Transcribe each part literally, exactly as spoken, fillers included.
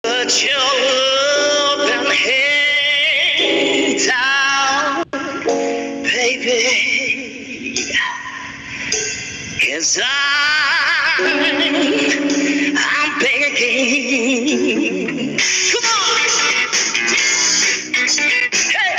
Put your loving hand down, baby, 'cause I'm, I'm begging. Come on! Hey!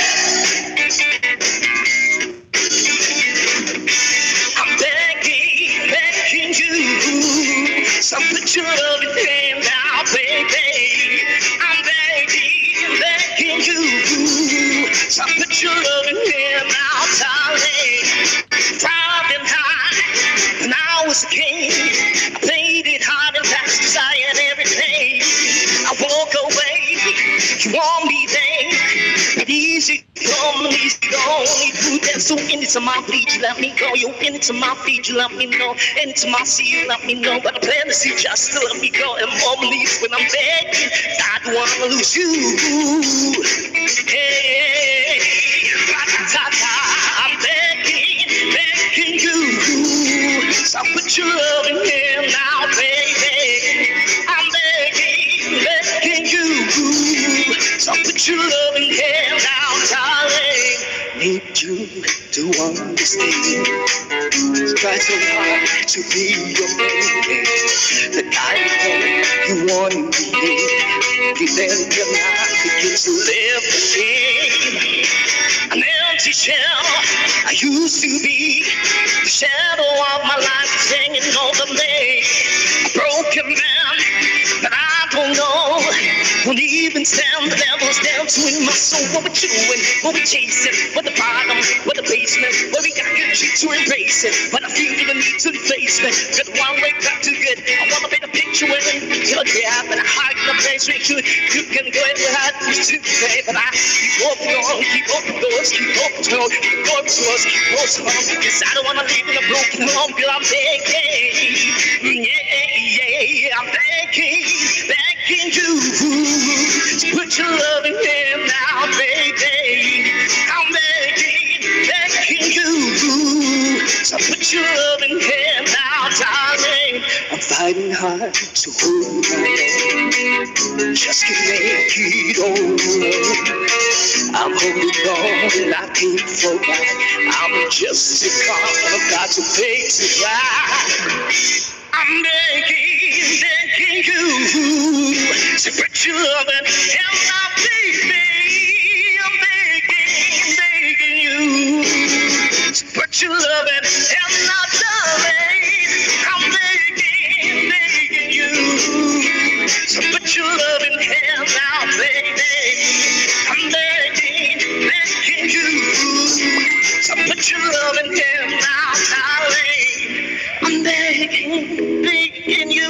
I'm begging, begging you. So put your loving hand down, baby. I'm begging, begging you. So put your loving hand down, darling. Proud and high, when I was a king, I played it hard and fast, desired everything. I walk away, you want me then, but easy come and easy go. You do that so into my feet, you let me go. You into my feet, you let me know. Into my sea, you let me know. But I plan to see just to let me go. And more leaves when I'm begging, I don't wanna lose you. Hey, ra-ta-ta-ta, I'm begging, begging you. So put your loving hand now, baby. I'm begging, begging you. So put your loving hand out, darling. Need you to understand. Try so hard to be your baby. The kind of you want to be. Then you're not begin to live again. An empty shell I used to be. The shadow of my life is hanging over me. A broken man, but I don't know. Won't even stand the devil's down to in my soul. What we're doing, what we're chasing, what the bottom, what the basement, where we got good shit to embrace it. But I feel you need to replace me. Got one way back to good. I wanna paint a picture with it. You're a gap and I hide in the place where you, you can go and you had to today. But I keep open on, keep open doors, keep open doors, keep open doors, keep open home. Cause I don't wanna live in a broken home, girl, I'm begging. Yeah, yeah, I'm begging, begging you. So put your loving hand now, baby. I'm begging, begging you. So put your loving hand now, darling. I'm fighting hard to hold on. Just can't make it over. I'm holding on and I can't fall back. I'm just a card I've got to pay to ride. I'm begging, begging you to put your loving hand now, baby. I'm begging, begging you to put your loving hand now, darling. I'm begging, begging you to put your loving hand now, baby. I'm begging, begging you to put your loving hand now, darling. I'm begging, begging you.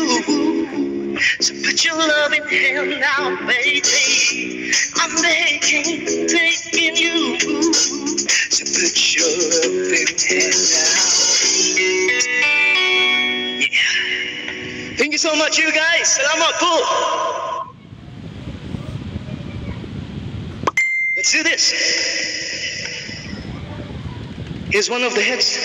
So put your loving hand out, baby. I'm begging, begging you. So put your loving hand out. Yeah. Thank you so much, you guys. Salamat po. Let's do this. Here's one of the hits.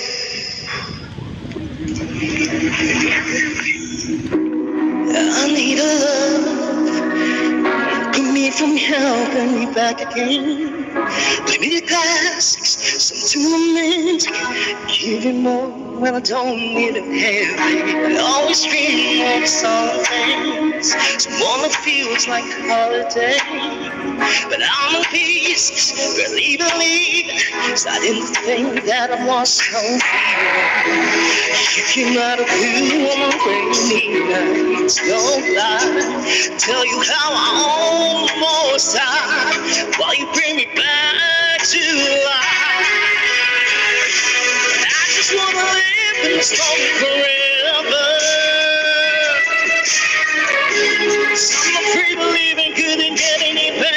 I need a love, keep me from helping me back again. Play me the classics, some tournament, give it more when I don't need it heavy. I always dream of some things, someone that feels like a holiday. But I'm in pieces, really believe, starting to think that I was so feeling. You came out of blue on my rainy nights, don't lie. Tell you how I almost died, while you bring me back to life. I just wanna live in this moment forever. So I'm afraid believing couldn't get any better.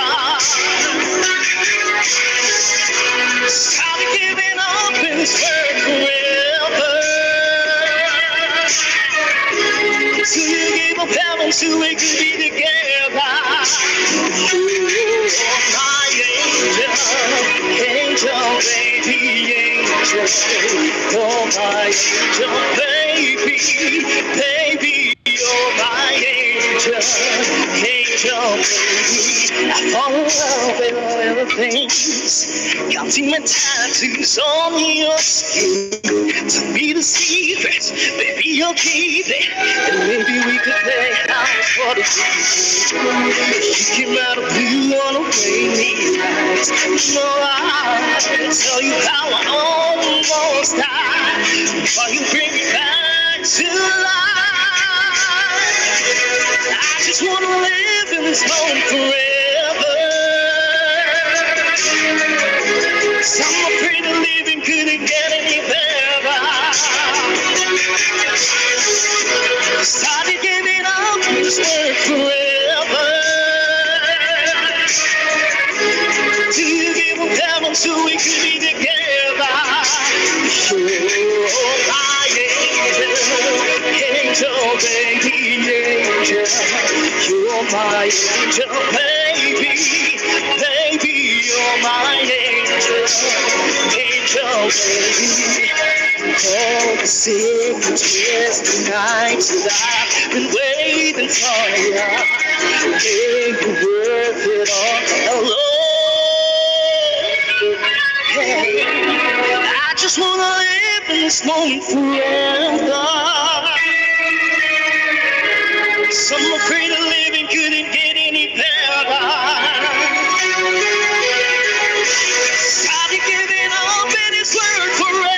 Stop giving up in this world forever. So you gave up heaven so we could be together. You're my angel, angel, baby, angel. You're my angel, baby, baby, you're my angel. angel, angel, baby. I fall in love with little things. Counting my tattoos on your skin. Tell me the secrets, baby, you'll keep it. And maybe we could play house for the season. You came out of blue on a rainy night. No, I can tell you how I almost died. While you bring me back to life. I just wanna live in this moment forever. So I'm afraid of leaving, couldn't get any better. Started giving up this word forever. Do you give up heaven so we could be together? You're my angel, angel, baby, angel. You're my angel, baby, baby, you're my angel, angel, baby. All the secret twisted nights that I've been waiting for you. Ain't you worth it all alone? Hey, I just wanna live in this moment forever. So I'm afraid of living couldn't get any better. Started giving up in His word forever.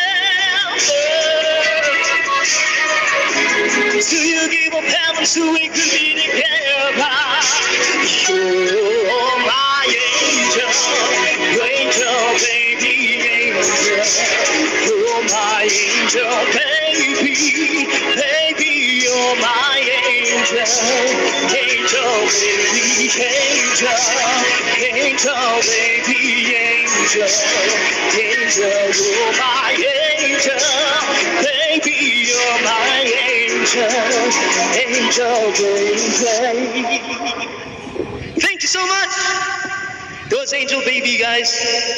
Do you give up heaven so we could be together? You're my angel, angel, baby, angel. You're my angel, baby, baby, you're my angel, angel, baby, angel, angel, baby, angel, angel, you're my angel, baby, you're my angel, angel, baby. Thank you so much. That was Angel Baby, guys.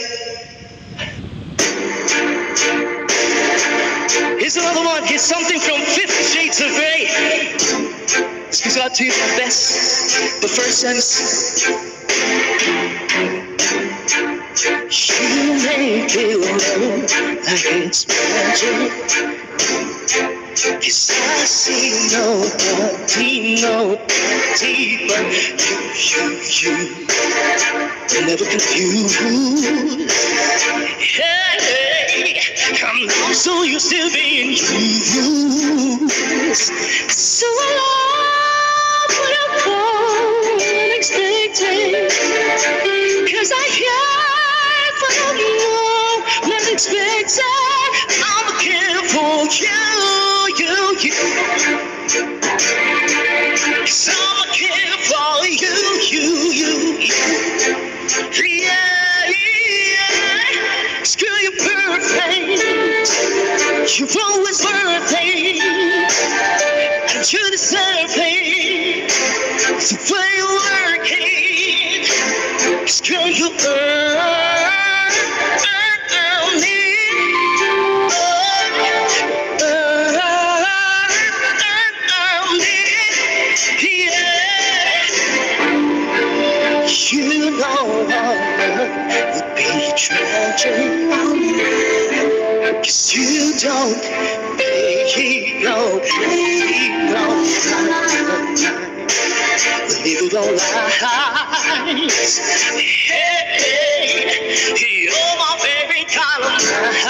Here's another one. Here's something from Fifty Shades of Grey. This goes out to you my best. The first sentence. You make it look like it's magic. Cause I see nobody, nobody but you, you, you. Never confused. Hey, I'm not so used to being used. So I love when I call unexpected. Cause I care for you, unexpected. I'm a care for you, you, you. Cause I'm a care for you, you, you, you. Yeah, yeah. Screw you perfect. You're always worth it. And you deserve it. So when you work it, screw you earn, earn it. Oh, earn it. Yeah. You know love would be tragic. Cause you don't pay no, pay no believe it all lies. Hey, you're my favorite kind of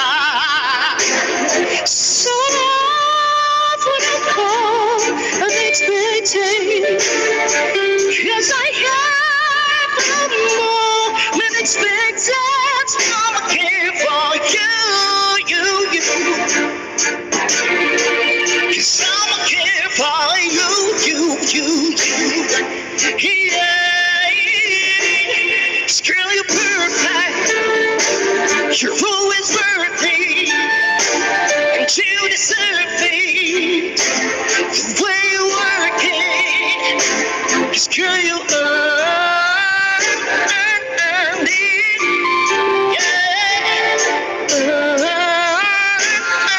night. So love when I call unexpected. Cause I have no more unexpected. I'm a care for you, you, you. Cause I'm a care for you, you, you, you. Yeah, screw you perfect. You're always worth it. And you deserve it. The way you work it. Screw you earn, earn it. Yeah. Earn,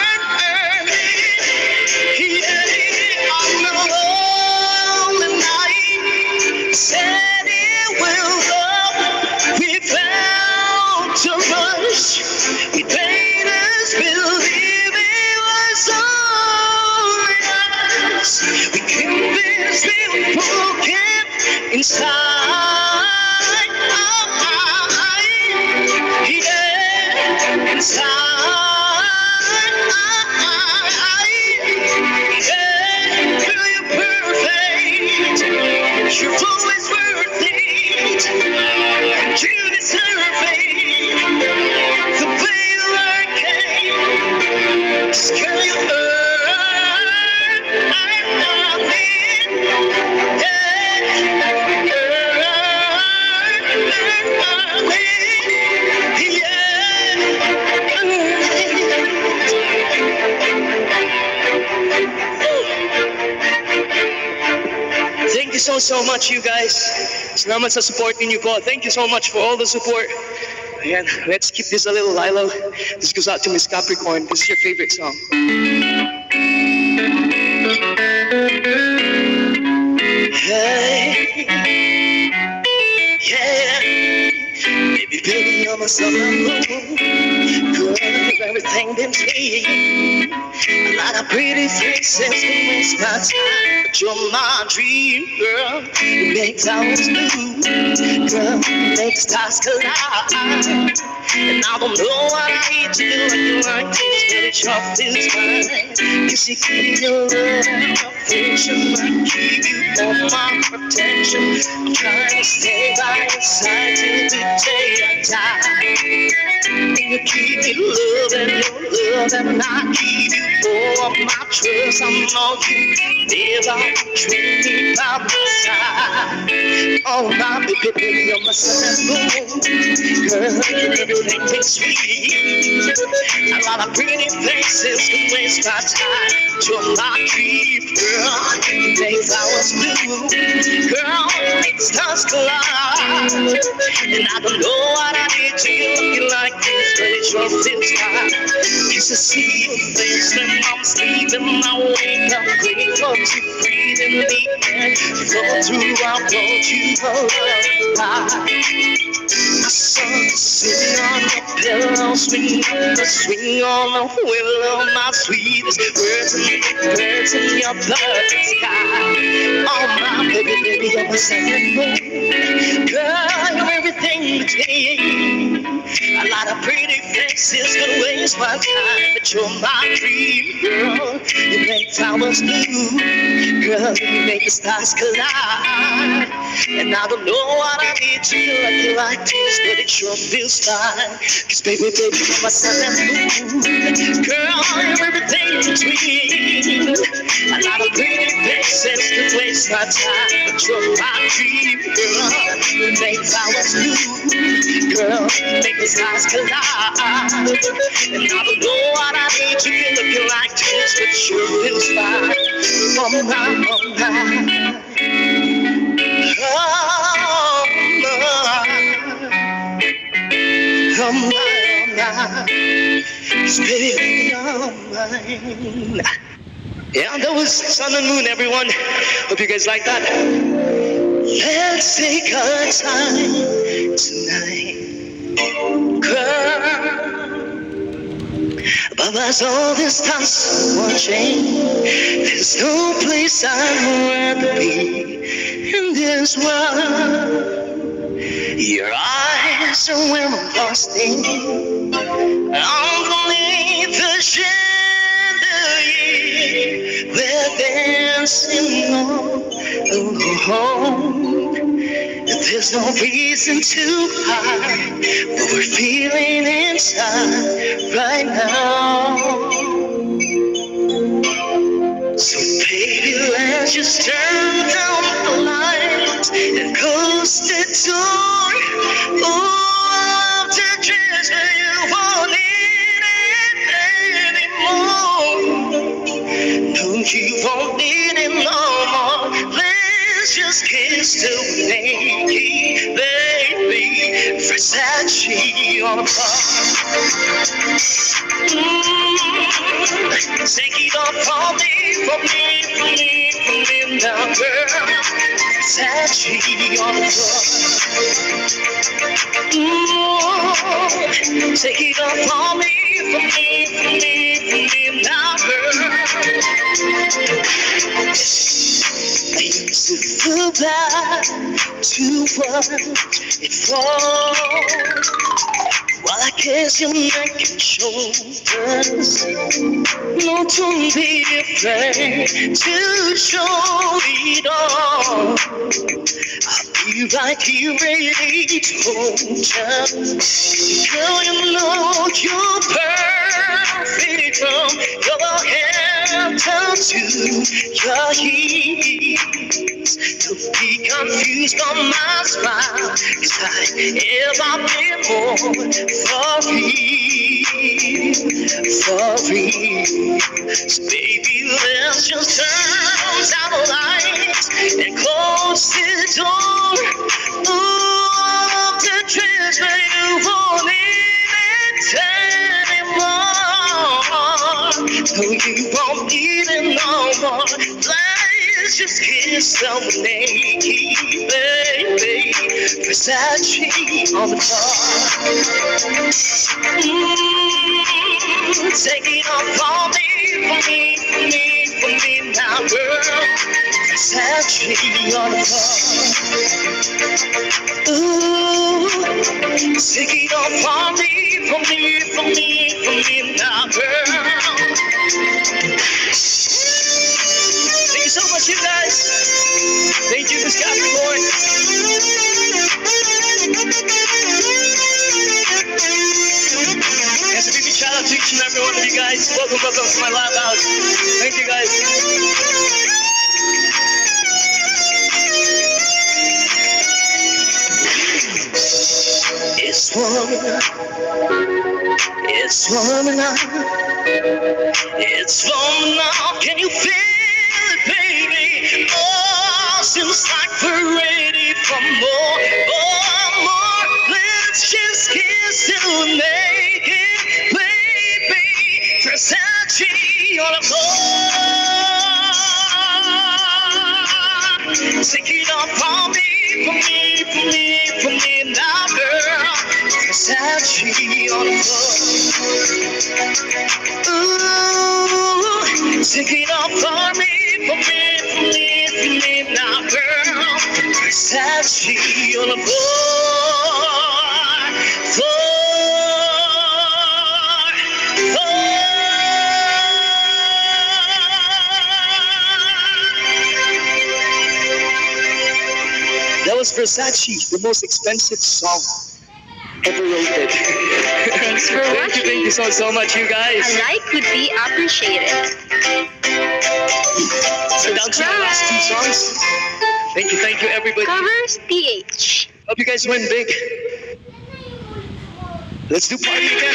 earn it. Yeah. I'm alone and I inside, yeah, inside, yeah, girl, you're perfect, you're always worth it, you deserve it, the way you like it, just girl, you earn it, thank you so, so much, you guys. Salamat sa support ninyo po. Thank you so much for all the support. Ayan, let's keep this a little Lilo. This goes out to Miss Capricorn. This is your favorite song. Hey, yeah, baby, baby, you're my summer moon. Girl, you're everything been seen. A lot of pretty faces can waste my time, but you're my dream, girl. You make flowers blue, girl. You make stars collide. And I don't know what I need to do when you like this, but it sure feels fine. Cause you keep your love and affection, I keep you for my protection. I'm trying to stay by your side till the day I die. And you keep me loving your love, and I keep you for my trust. I know you never treat me by my side. Oh my baby, baby, you're my sun and moon. Girl, everything tastes sweet. A lot of pretty faces can waste my time. You're my dream, girl. You make flowers blue, girl. You make stars collide. And I don't know what I need to get looking like this, but it sure feels fine. Cause I see your face when I'm sleeping. I wake up grateful to breathe in the air. You flow through, I want you alive. I saw you sitting on your pillow, swing on the swing on the willow, my sweetest words and words in your perfect sky. Oh my baby, baby, you're my second moon. Girl, you're everything to me. A lot of pretty faces could waste my time, but you're my dream, girl. You make flowers blue, girl. You make the stars collide. And I don't know what I need to do like you like this, but it sure feels fine. Cause baby, baby, you're my sun and moon. Girl, you're everything between. A lot of pretty faces could waste my time, but you're my dream, girl. You make flowers blue, girl. You make the stars collide. And I don't know what I need to be looking like this, but it sure feels fine. Oh my, oh my. Oh my. Oh my, oh my. Cause baby, you're mine. Yeah, that was Sun and Moon, everyone. Hope you guys like that. Let's take our time tonight, girl. But as all this time watching, there's no place I'd rather be in this world. Your eyes are where I'm lost in. Underneath the chandelier, we're dancing on. Oh, there's no reason to hide what we're feeling inside right now. So baby, let's just turn down the lights and close the door. Oh, to treasure you won't need it anymore. No, you won't need it no more. Let's just kiss till naked, baby. Versace on a bar. Mm, take it off for me, for me, for me, for me now, girl. Versace on the floor. Mm, take it off for me, for me, for me, for me now, girl. Things will go back to what it was. Well, I guess you're making shoulders. No, don't be afraid to show it all. I'll be right here ready to hold you. Girl, you know you're perfect from your head down to your heels. Don't be confused by my smile, 'cause I ever been more for real, for real. So baby, let's just turn down the lights and close the door. Ooh, the dress that you won't need it anymore. No, you won't need it no more. Let's just kiss some naked, baby. Versace on the floor. Mm, take it off for me, for me, for me, for me now, girl. Versace on the floor. Ooh, take it off for me, for me, for me, for me now, girl. Thank you so much, you guys. Thank you, Miss Catherine Boy. Yes, a big shout out to each and every one of you guys. Welcome, welcome to my live house. Thank you, guys. It's warm enough. It's warm enough. It's warm enough. Can you feel it, baby? Oh, seems like we're ready for more. Oh, more. Let's just kiss and make it, baby. Versace on the floor. Take it off for me, for me, for me, for me now, girl. Versace on the floor. Ooh, take it off for me, for me, for me, for me now, girl. Versace on the floor. Floor, floor. That was Versace, the most expensive song ever wrote. Thanks for Thank watching. you, thank you so, so much, you guys. A like would be appreciated. So down to the last two songs. Thank you, thank you, everybody. Covers T H. Hope you guys win big. Let's do party again.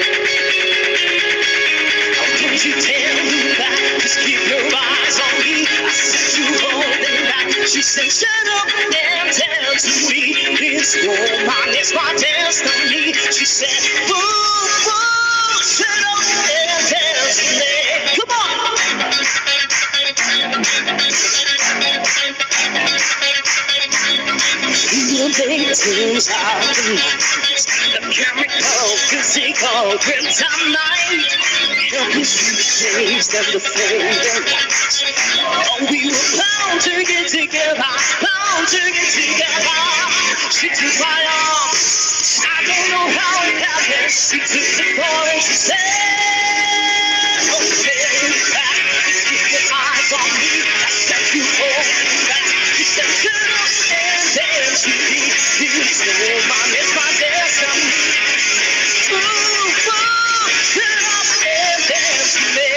How could you tell me that? Just keep your eyes on me. I said you holding back. She said, shut up and tell to me. This woman is my destiny. She said, whoa, whoa, shut up and tell to me. Come on. You think things are the chemical, physical, kryptonite. Help us change them to fade. Oh, we were bound to get together, bound to get together. She took my arm, I don't know how it happened. She took the car and she said, oh, baby, back, keep your eyes on me. I said you hold me back. She said, turn up and dance with me. This woman is my destiny. Ooh, ooh, turn up and dance with me.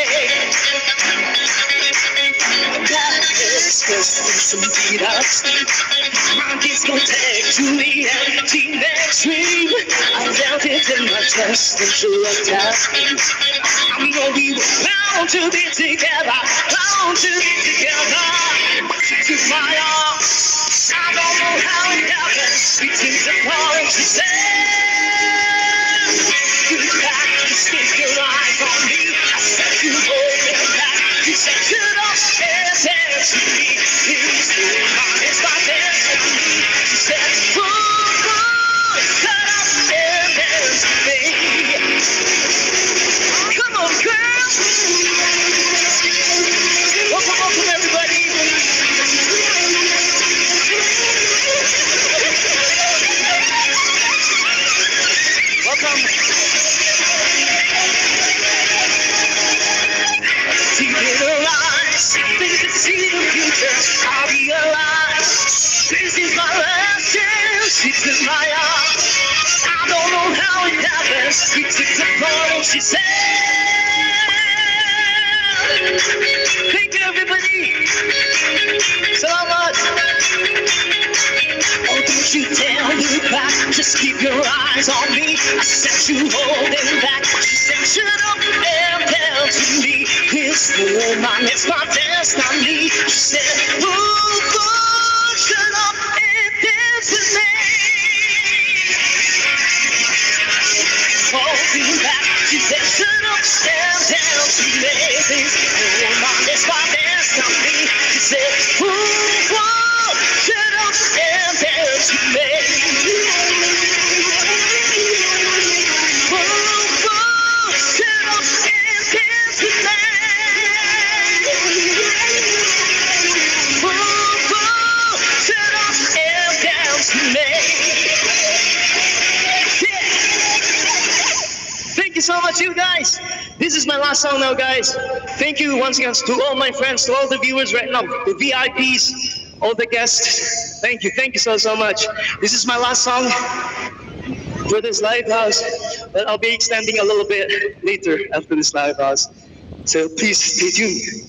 That is just some beat up sleep. My discotheque to the empty next dream. I felt it in my chest and she looked at me. I know we were bound to be together, bound to be together. She took my arm, I don't know how it happened. We took the car and she said, you back, just keep your eyes on me. I said you hold me back. You said get up and dance with me. This woman is my destiny. She said, whoa, whoa, get up and dance with me. Come on, girl. Welcome, welcome, everybody. She's in my arms. I don't know how it happened. We took the phone and she said, thank you, everybody. Salamat. Oh, don't you dare look back. Just keep your eyes on me. I said you holding back. She said, shut up and tell to me. This woman is my destiny. She said, ooh, ooh, shut up and dance with me. Holding back. She said, shut up and tell to me. This woman is my destiny. She said, ooh, ooh, shut up and dance with me. Thank you so much, you guys. This is my last song now, guys. Thank you once again to all my friends, to all the viewers right now, the V I Ps, all the guests. Thank you, thank you so, so much. This is my last song for this live house, but I'll be extending a little bit later after this live house. So please stay tuned.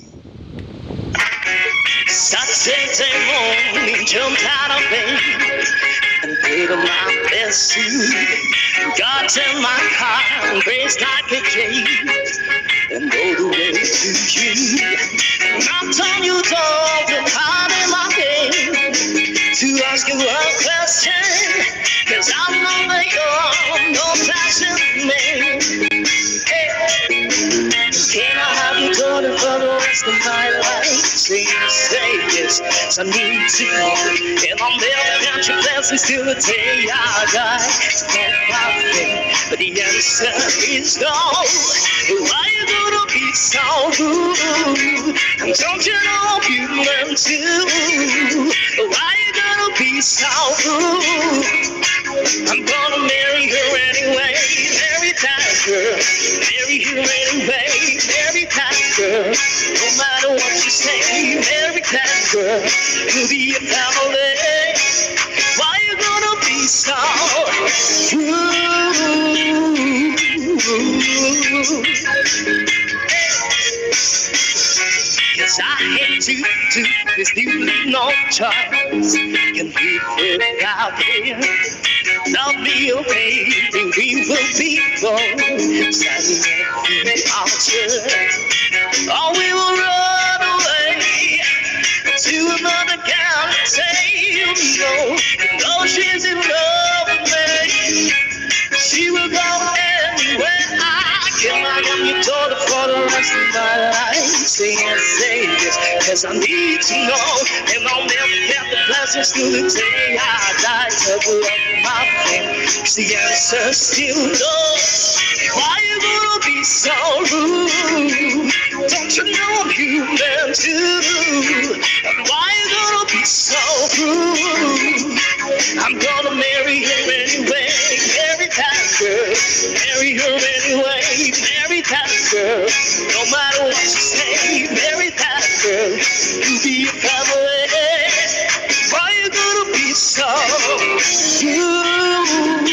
Saturday morning, jumped out of bed and put on my best suit. Got in my car and raced like a jade and all the way to you. Knocked on your door with heart in my head to ask you a question, cause I'm not like you're no fashion man. Hey, can I have your daughter for the rest of my life? Say yes, say yes, I need to know. And I'll never count your blessings till the day I die. It's not my thing, but the answer is no. Why you gonna be so rude? And don't you know you learn to? Why you gonna be so rude? I'm gonna marry her anyway. Marry that girl. Marry her anyway. Marry that girl. No matter what you say, marry that girl. You'll be a family. Why you gonna be so rude? Cause I hate to do this, you no choice. Can we without him? Love me, oh baby, we will be both standing at the altar. Or we will run away to another gal and say, no, no, she's in love with me. She will go anywhere I can. I am your daughter for the rest of my life. Say yes, say yes, cause I need to know. And I'll never get the blessings till the day I die. To love my friend, the answer still no. Why you gonna be so rude? Don't you know I'm human too? And why you gonna be so rude? I'm gonna marry her anyway. Marry that girl. Marry her anyway. Marry that girl. No matter what you say, marry that girl. You be a family. Why you gonna be so rude?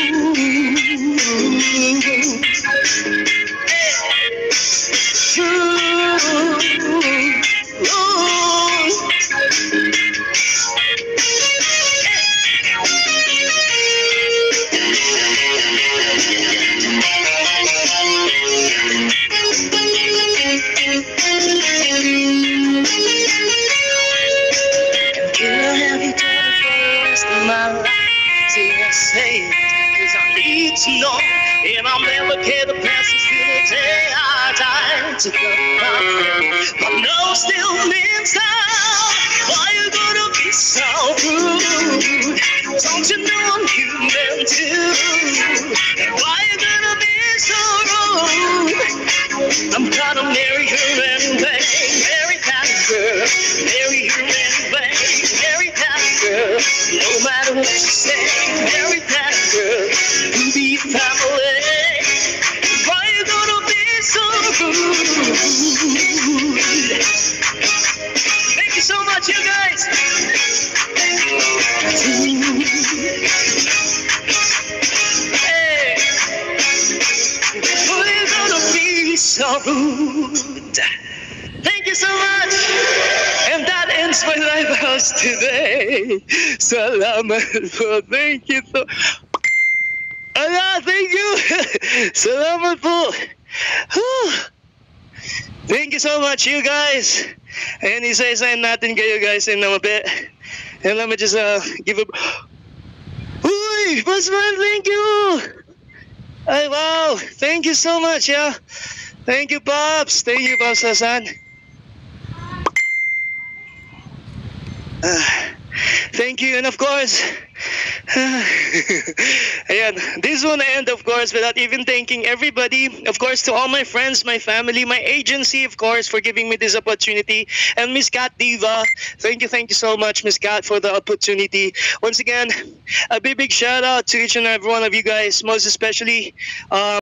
No, and I'll never get the blessings till the day I die. To go my but no still means now. Why you gonna be so rude? Don't you know I'm human too? Why you gonna be so rude? I'm gonna marry her anyway. Marry that girl. Marry her anyway. Marry that girl. No matter what you say, marry that girl. You be family. Why you gonna be so rude? Thank you so much, you guys. food. Thank you so much. And that ends my live house today. Salamat po. Thank you so Ala, thank you. Salamat po. Whew. Thank you so much, you guys. Ayan, isa-isahin natin kayo guys in a bit. And let me just uh, give a... Uy, Bossman, thank you. Ay, wow. Thank you so much, yeah. Thank you, Pops. Thank you, Pops Hasan. Uh, thank you, and of course, ayan, this won't end, of course, without even thanking everybody, of course, to all my friends, my family, my agency, of course, for giving me this opportunity, and Miss Cat Diva. Thank you, thank you so much, Miss Cat, for the opportunity. Once again, a big, big shout out to each and every one of you guys, most especially. Um,